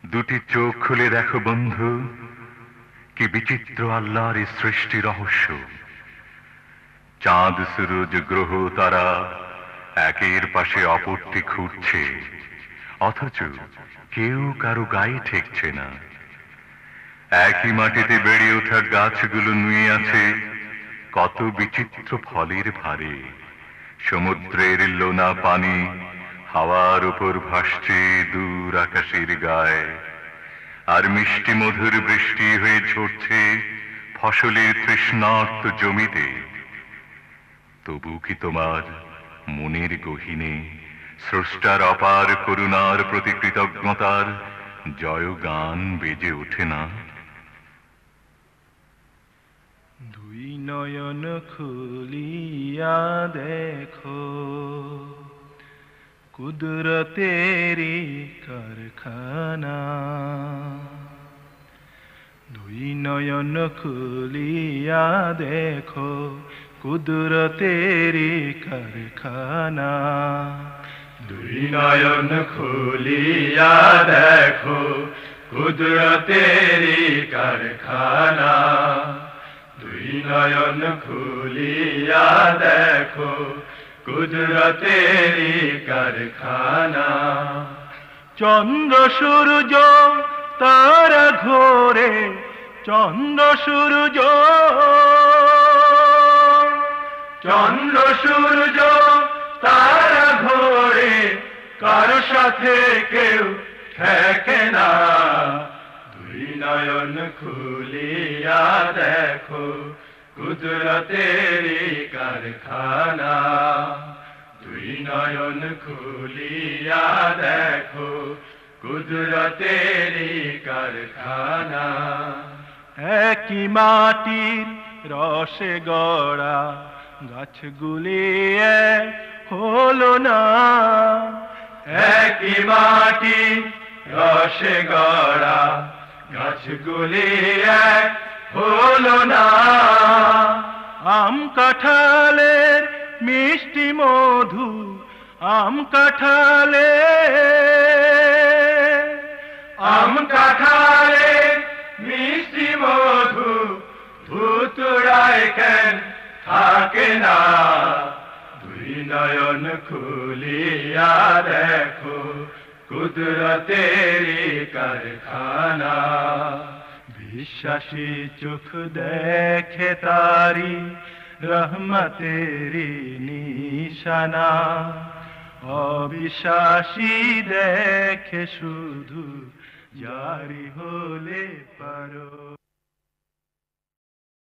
দুটি চোখ খুলে দেখো বন্ধু, কি বিচিত্র আল্লাহর এই সৃষ্টি রহস্য। চাঁদ সূরজ গ্রহ তারা একের পাশে অপরটি ঘুরছে, অথচ কেউ কারো গায়ে ঠেকছে না। একই মাটিতে বেড়ে ওঠা গাছগুলো নুয়ে আছে কত বিচিত্র ফলের ভারে। সমুদ্রের লোনা পানি হাওয়ার উপর ভাসছে দূর আকাশের গায়ে, আর মিষ্টি মধুর বৃষ্টি হয়ে ঝরছে ফসলের তৃষ্ণার্ত জমিতে। তবু কি তোমার মনের গহীনে স্রষ্টার অপার করুণার প্রতি কৃতজ্ঞতার জয়গান বেজে ওঠে না? দুই নয়ন খুলিয়া দেখো কুদরতেরি কারখানা। দুই নয়ন খুলিয়া দেখো কুদরতেরি কারখানা। দুই নয়ন খুলিয়া দেখো কুদরতেরি কারখানা। দুই নয়ন খুলিয়া দেখো কুদরতেরি কারখানা। চন্দ্র সূর্য তারা ঘোরে, চন্দ্র সূর্য, চন্দ্র সূর্য তারা ঘোরে, কারো সাথে কেউ ঠেকে না। দুই নয়ন খুলিয়া দেখো কুদরতেরি কারখানা। দুই নয়ন খুলিয়া দেখো কুদরতেরি কারখানা। একই মাটির রসে গড়া গাছগুলি এক হলো না। একই মাটি রসে গড়া গাছগুলি এক হলো না। আম কাঁঠালের মিষ্টি মধু, আম কাঁঠালে, আম কাঁঠালে মিষ্টি মধু ভুতুড়ায় কেন থাকে না? দুই নয়ন খুলিয়া দেখো কুদরতেরি কারখানা। বিশ্বাসী চোখ দেখে তারি রহমতেরি নিশানা। অবিশ্বাসী দেখে শুধু জারি হলে পারো।